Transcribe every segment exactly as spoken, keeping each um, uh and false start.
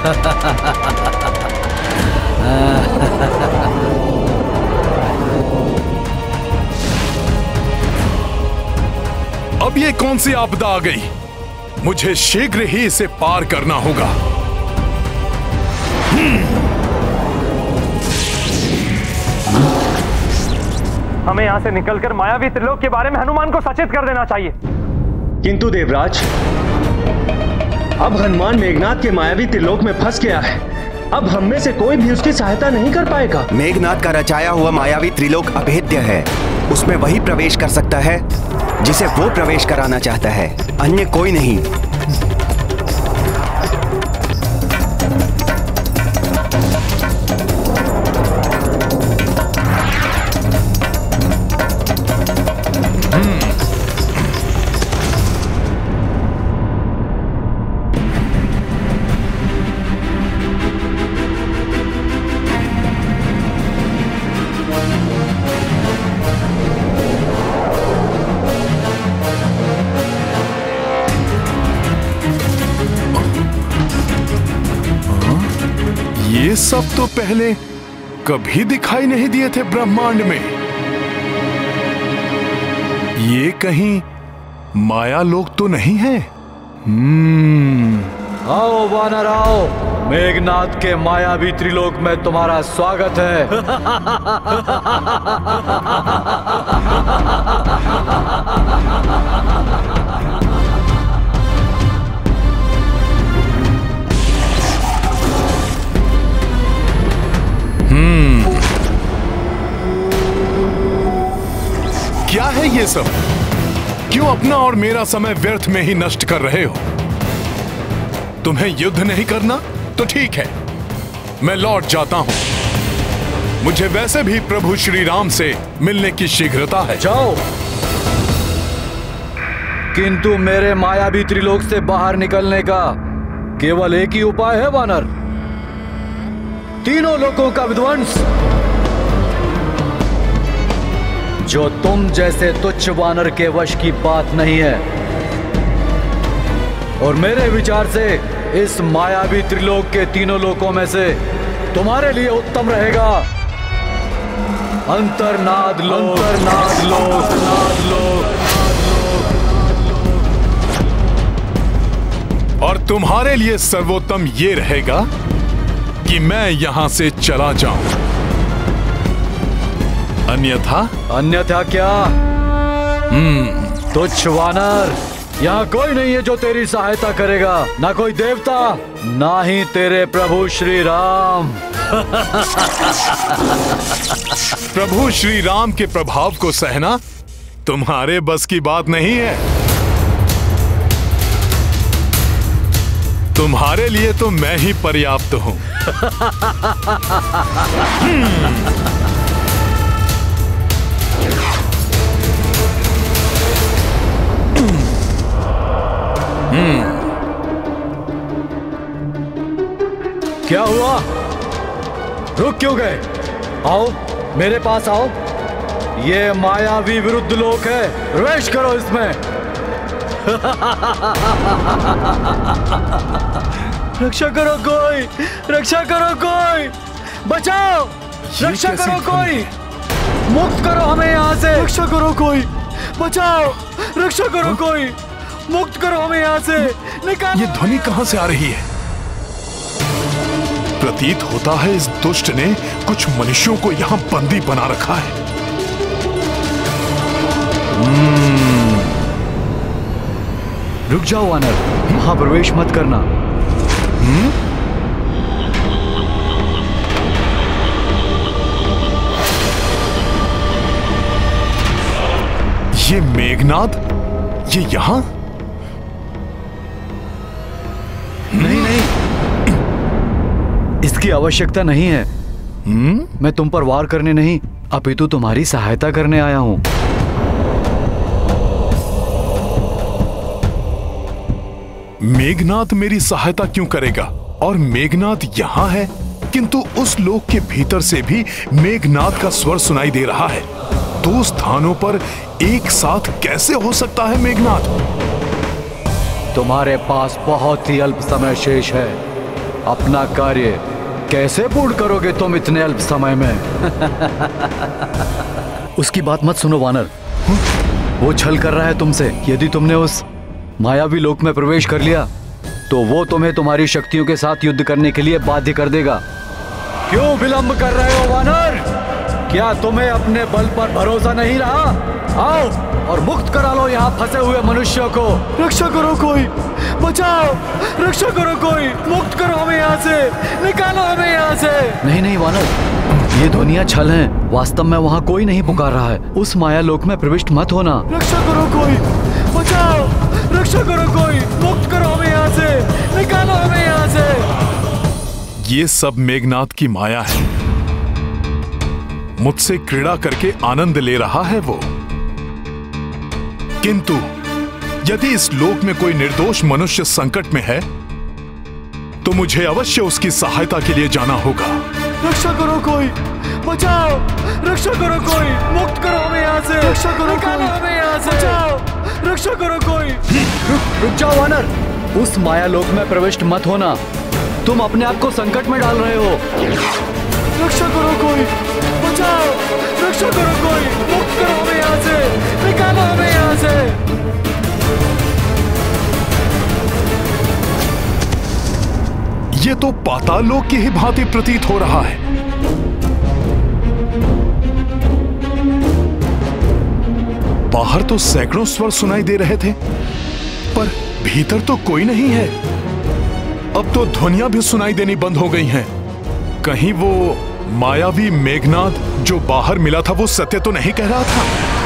अब ये कौन सी आपदा आ गई? मुझे शीघ्र ही इसे पार करना होगा। हमें यहाँ से निकलकर मायावी त्रिलोक के बारे में हनुमान को सचेत कर देना चाहिए। किंतु देवराज, अब हनुमान मेघनाथ के मायावी त्रिलोक में फंस गया है। अब हम में से कोई भी उसकी सहायता नहीं कर पाएगा। मेघनाथ का रचाया हुआ मायावी त्रिलोक अभेद्य है। उसमें वही प्रवेश कर सकता है जिसे वो प्रवेश कराना चाहता है, अन्य कोई नहीं। ये सब तो पहले कभी दिखाई नहीं दिए थे ब्रह्मांड में। ये कहीं माया लोक तो नहीं है? हम्म। आओ वानर आओ, मेघनाथ के मायावी त्रिलोक में तुम्हारा स्वागत है। हम्म। क्या है ये सब? क्यों अपना और मेरा समय व्यर्थ में ही नष्ट कर रहे हो? तुम्हें युद्ध नहीं करना तो ठीक है, मैं लौट जाता हूं। मुझे वैसे भी प्रभु श्री राम से मिलने की शीघ्रता है। जाओ, किंतु मेरे मायावी त्रिलोक से बाहर निकलने का केवल एक ही उपाय है वानर, तीनों लोगों का विध्वंस। जो तुम जैसे तुच्छ वानर के वश की बात नहीं है। और मेरे विचार से इस मायावी त्रिलोक के तीनों लोकों में से तुम्हारे लिए उत्तम रहेगा अंतर्नाद लोक। अंतर्नाद लोक, नाद लोक। और तुम्हारे लिए सर्वोत्तम ये रहेगा कि मैं यहां से चला जाऊं। अन्यथा अन्यथा क्या? हम्म। तुच्छ वानर, यहाँ कोई नहीं है जो तेरी सहायता करेगा, ना कोई देवता, ना ही तेरे प्रभु श्री राम। प्रभु श्री राम के प्रभाव को सहना तुम्हारे बस की बात नहीं है। तुम्हारे लिए तो मैं ही पर्याप्त हूं। हम्म। क्या हुआ? रुक क्यों गए? आओ मेरे पास आओ। ये मायावी विरुद्ध लोक है, प्रवेश करो इसमें। रक्षा करो कोई, रक्षा करो कोई, बचाओ, रक्षा करो कोई, मुक्त करो हमें यहाँ से। रक्षा करो कोई, बचाओ, रक्षा करो कोई, मुक्त करो हमें यहाँ से, निकालो। ये ध्वनि कहां से आ रही है? प्रतीत होता है इस दुष्ट ने कुछ मनुष्यों को यहां बंदी बना रखा है। रुक जाओ वानर, वहां प्रवेश मत करना। हम्म? ये मेघनाद, ये यहां? नहीं नहीं, इसकी आवश्यकता नहीं है। हम्म? मैं तुम पर वार करने नहीं, अपितु तुम्हारी सहायता करने आया हूं। मेघनाद मेरी सहायता क्यों करेगा? और मेघनाद यहां है, किंतु उस लोक के भीतर से भी मेघनाद का स्वर सुनाई दे रहा है। दो स्थानों पर एक साथ कैसे हो सकता है मेघनाद? तुम्हारे पास बहुत ही अल्प समय शेष है। अपना कार्य कैसे पूर्ण करोगे तुम इतने अल्प समय में? उसकी बात मत सुनो वानर, वो छल कर रहा है तुमसे। यदि तुमने उस मायावी लोक में प्रवेश कर लिया तो वो तुम्हें तुम्हारी शक्तियों के साथ युद्ध करने के लिए बाध्य कर देगा। क्यों विलंब कर रहे हो वानर? क्या तुम्हें अपने बल पर भरोसा नहीं रहा? आओ और मुक्त करा लो यहाँ फंसे हुए मनुष्यों को। रक्षा करो कोई, बचाओ, रक्षा करो कोई, मुक्त करो हमें यहाँ से, निकालो हमें यहाँ से। नहीं नहीं वानर, ये ध्वनियाँ छल हैं। वास्तव में वहाँ कोई नहीं पुकार रहा है। उस माया लोक में प्रविष्ट मत होना। रक्षा करो कोई, बचाओ, रक्षा करो कोई, मुक्त करो हमें यहाँ से, निकालो हमें यहाँ से। ये सब मेघनाद की माया है। मुझसे क्रीड़ा करके आनंद ले रहा है वो। किंतु यदि इस लोक में कोई निर्दोष मनुष्य संकट में है तो मुझे अवश्य उसकी सहायता के लिए जाना होगा। रक्षा करो कोई, बचाओ, रक्षा करो कोई, मुक्त करो हमें यहाँ से, रक्षा करो, निकालो हमें यहाँ से, बचाओ, रक्षा करो कोई। रुक रुक जाओ वानर, उस माया लोक में प्रविष्ट मत होना। तुम अपने आप को संकट में डाल रहे हो। रक्षा करो कोई, बचाओ, रक्षा करो कोई, मुक्त करो हमें यहाँ से, निकालो हमें यहाँ से। ये तो पाताल लोक की ही भांति प्रतीत हो रहा है। बाहर तो सैकड़ों स्वर सुनाई दे रहे थे, पर भीतर तो कोई नहीं है। अब तो ध्वनियां भी सुनाई देनी बंद हो गई हैं। कहीं वो मायावी मेघनाद जो बाहर मिला था वो सत्य तो नहीं कह रहा था?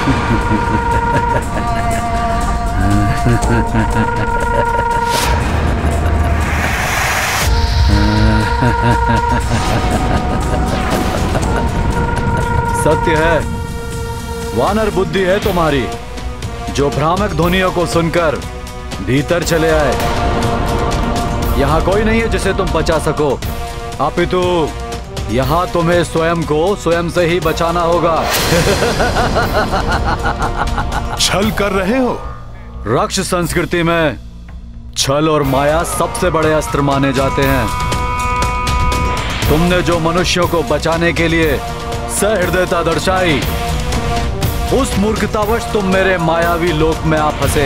सत्य है, वानर बुद्धि है तुम्हारी, जो भ्रामक ध्वनियों को सुनकर भीतर चले आए। यहाँ कोई नहीं है जिसे तुम बचा सको, अपितु यहाँ तुम्हें स्वयं को स्वयं से ही बचाना होगा। छल कर रहे हो? रक्ष संस्कृति में छल और माया सबसे बड़े अस्त्र माने जाते हैं। तुमने जो मनुष्यों को बचाने के लिए सहृदयता दर्शाई, उस मूर्खतावश तुम मेरे मायावी लोक में आ फंसे।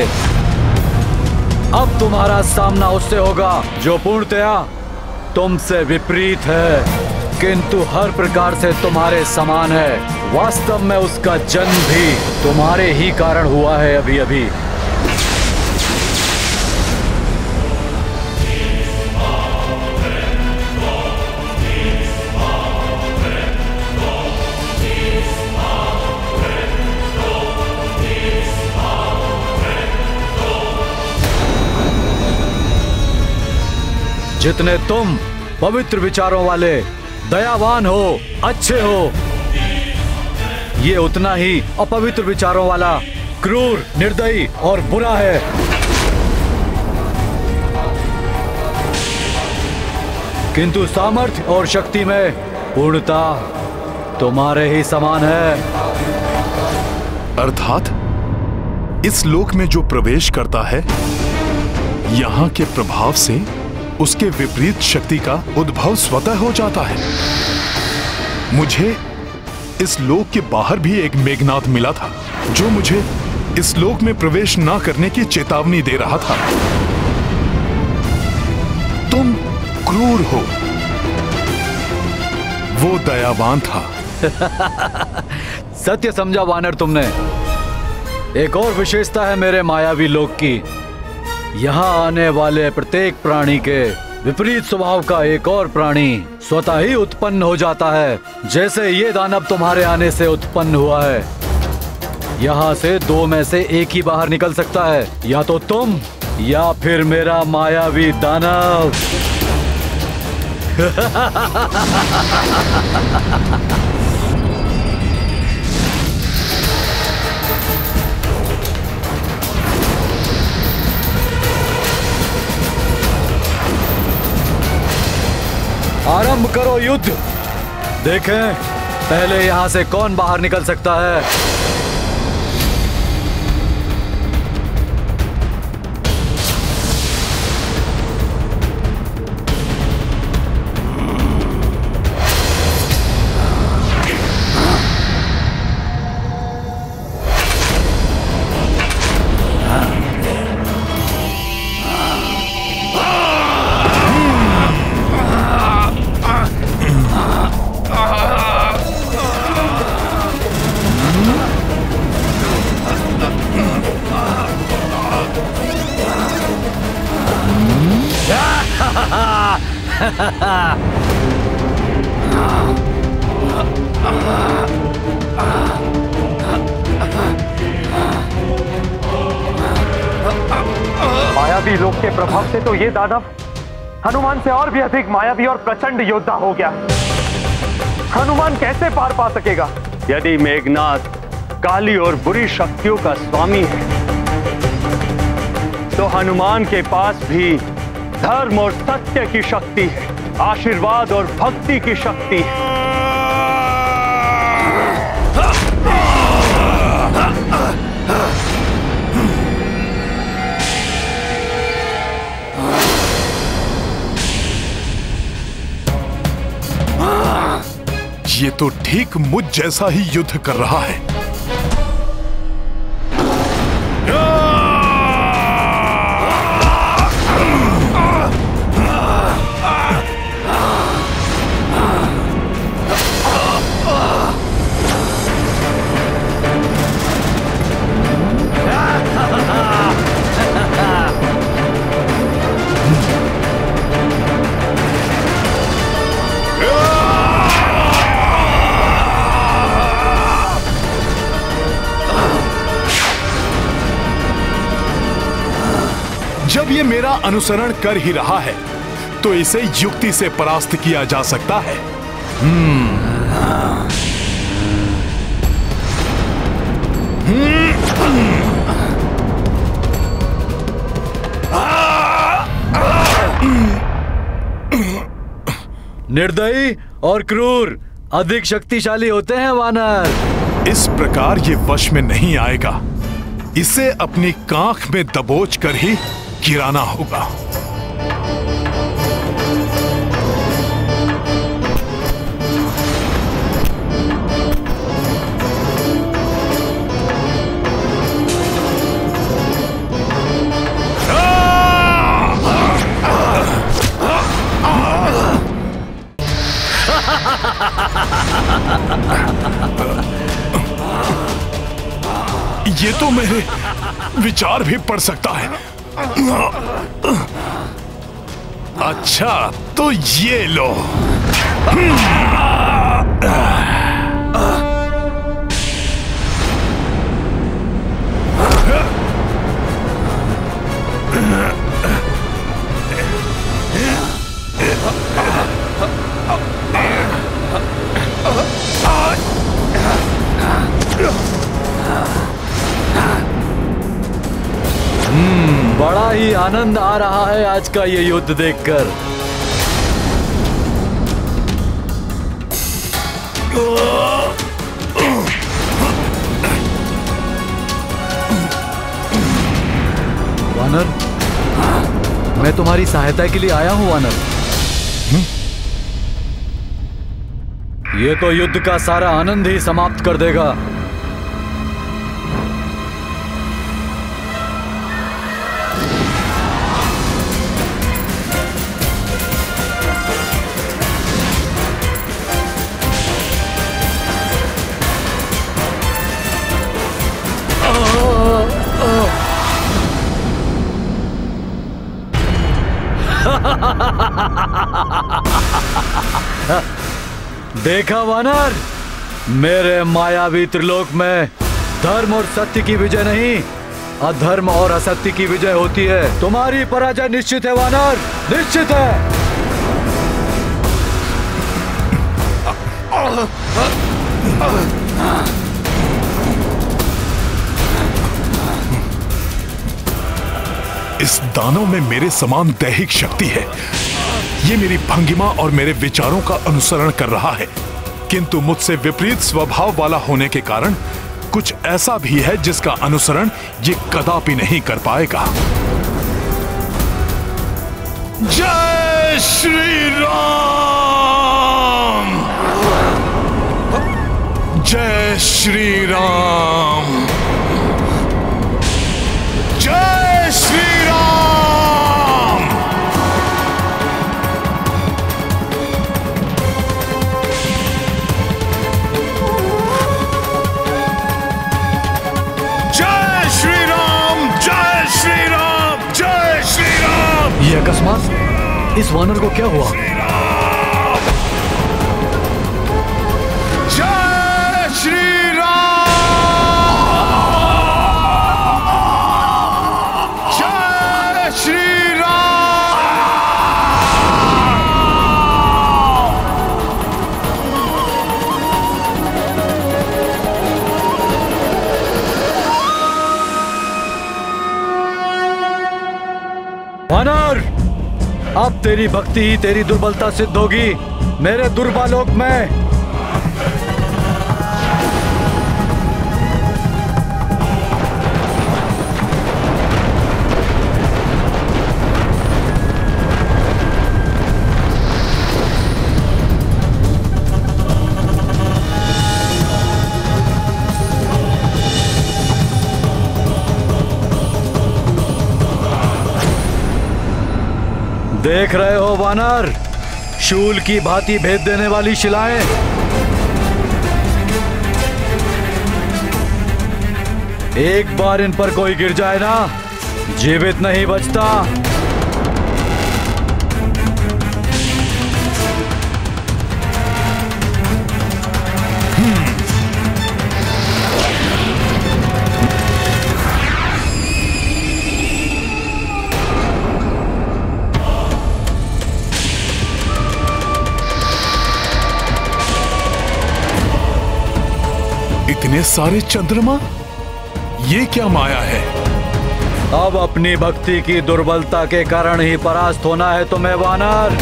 अब तुम्हारा सामना उससे होगा जो पूर्णतया तुमसे विपरीत है, किंतु हर प्रकार से तुम्हारे समान है। वास्तव में उसका जन्म भी तुम्हारे ही कारण हुआ है अभी अभी। जितने तुम पवित्र विचारों वाले, दयावान हो, अच्छे हो, ये उतना ही अपवित्र विचारों वाला, क्रूर, निर्दयी और बुरा है। किंतु सामर्थ्य और शक्ति में पूर्णता तुम्हारे ही समान है। अर्थात इस लोक में जो प्रवेश करता है, यहाँ के प्रभाव से उसके विपरीत शक्ति का उद्भव स्वतः हो जाता है। मुझे इस लोक के बाहर भी एक मेघनाद मिला था जो मुझे इस लोक में प्रवेश ना करने की चेतावनी दे रहा था। तुम क्रूर हो, वो दयावान था। सत्य समझा वानर तुमने। एक और विशेषता है मेरे मायावी लोक की। यहाँ आने वाले प्रत्येक प्राणी के विपरीत स्वभाव का एक और प्राणी स्वतः ही उत्पन्न हो जाता है, जैसे ये दानव तुम्हारे आने से उत्पन्न हुआ है। यहाँ से दो में से एक ही बाहर निकल सकता है, या तो तुम या फिर मेरा मायावी दानव। आरंभ करो युद्ध। देखें पहले यहां से कौन बाहर निकल सकता है। मायावी लोक के प्रभाव से तो ये दानव हनुमान से और भी अधिक मायावी और प्रचंड योद्धा हो गया। हनुमान कैसे पार पा सकेगा? यदि मेघनाथ काली और बुरी शक्तियों का स्वामी है तो हनुमान के पास भी धर्म और सत्य की शक्ति है, आशीर्वाद और भक्ति की शक्ति है। ये तो ठीक मुझ जैसा ही युद्ध कर रहा है। जब ये मेरा अनुसरण कर ही रहा है तो इसे युक्ति से परास्त किया जा सकता है। हम्म निर्दयी और क्रूर अधिक शक्तिशाली होते हैं वानर। इस प्रकार ये वश में नहीं आएगा। इसे अपनी कांख में दबोच कर ही गिराना होगा। ये तो मेरे विचार भी पढ़ सकता है। अच्छा तो ये लो। बड़ा ही आनंद आ रहा है आज का ये युद्ध देखकर। वानर, मैं तुम्हारी सहायता के लिए आया हूं वानर। ये तो युद्ध का सारा आनंद ही समाप्त कर देगा। देखा वानर, मेरे मायावी त्रिलोक में धर्म और सत्य की विजय नहीं, अधर्म और असत्य की विजय होती है। तुम्हारी पराजय निश्चित है वानर, निश्चित है। इस दानव में मेरे समान दैहिक शक्ति है। ये मेरी भंगिमा और मेरे विचारों का अनुसरण कर रहा है, किंतु मुझसे विपरीत स्वभाव वाला होने के कारण कुछ ऐसा भी है जिसका अनुसरण ये कदापि नहीं कर पाएगा। जय श्री राम, जय श्री राम, जय श्री राम। जय श्री राम, जय श्री राम, जय श्री राम। ये अकस्मात इस वानर को क्या हुआ? वानर, अब तेरी भक्ति ही तेरी दुर्बलता सिद्ध होगी मेरे दुर्बालोक में। देख रहे हो वानर, शूल की भांति भेद देने वाली शिलाएं। एक बार इन पर कोई गिर जाए ना, जीवित नहीं बचता। इतने सारे चंद्रमा, ये क्या माया है? अब अपनी भक्ति की दुर्बलता के कारण ही परास्त होना है तुम्हें वानर।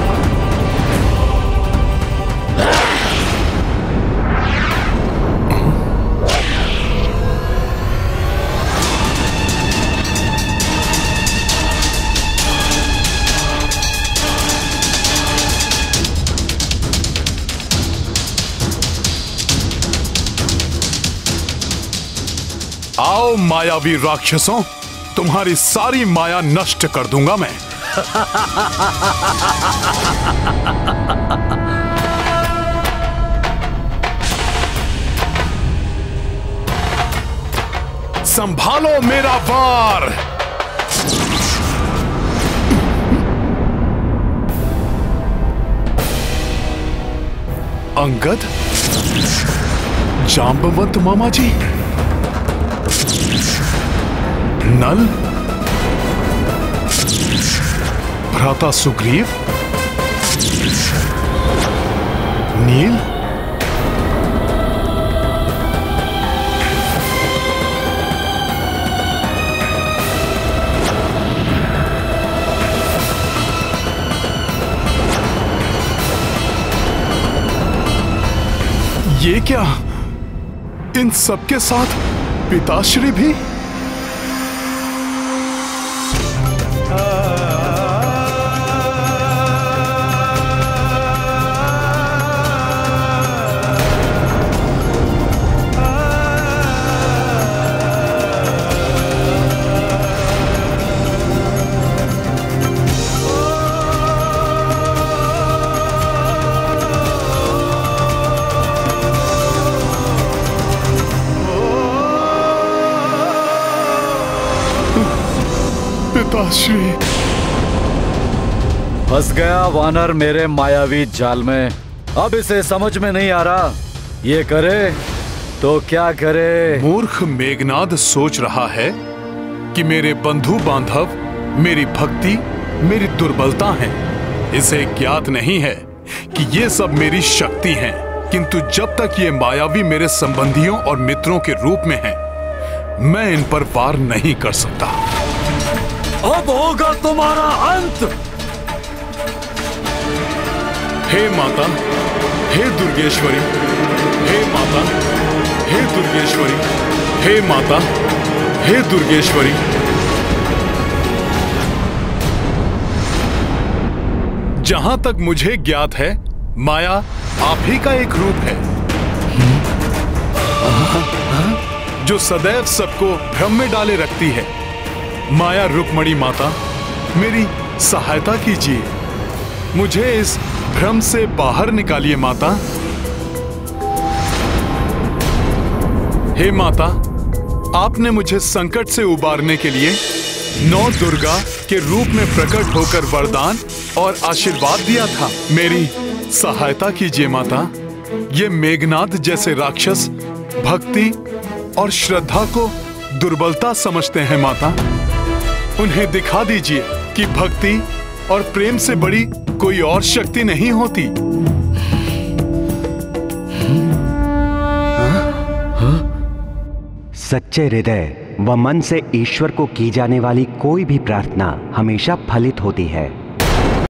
आओ मायावी राक्षसों, तुम्हारी सारी माया नष्ट कर दूंगा मैं। संभालो मेरा वार। अंगद, जांबवंत मामा जी, नल, भ्राता सुग्रीव, नील, ये क्या? इन सबके साथ पिताश्री भी? पिताश्री। फंस गया वानर मेरे मायावी जाल में। अब इसे समझ में नहीं आ रहा, ये करे तो क्या करे। मूर्ख मेघनाद सोच रहा है कि मेरे बंधु बांधव मेरी भक्ति मेरी दुर्बलता है। इसे ज्ञात नहीं है कि ये सब मेरी शक्ति है, किंतु जब तक ये मायावी मेरे संबंधियों और मित्रों के रूप में हैं, मैं इन पर वार नहीं कर सकता। अब होगा तुम्हारा अंत। हे माता, हे दुर्गेश्वरी, हे माता, हे दुर्गेश्वरी, हे माता, हे दुर्गेश्वरी। जहां तक मुझे ज्ञात है, माया आप ही का एक रूप है, जो सदैव सबको भ्रम में डाले रखती है। माया रुक्मणी माता, मेरी सहायता कीजिए, मुझे इस भ्रम से बाहर निकालिए माता। हे माता, आपने मुझे संकट से उबारने के लिए नौ दुर्गा के रूप में प्रकट होकर वरदान और आशीर्वाद दिया था। मेरी सहायता कीजिए माता। ये मेघनाद जैसे राक्षस भक्ति और श्रद्धा को दुर्बलता समझते हैं माता। उन्हें दिखा दीजिए कि भक्ति और प्रेम से बड़ी कोई और शक्ति नहीं होती। सच्चे हृदय व मन से ईश्वर को की जाने वाली कोई भी प्रार्थना हमेशा फलित होती है।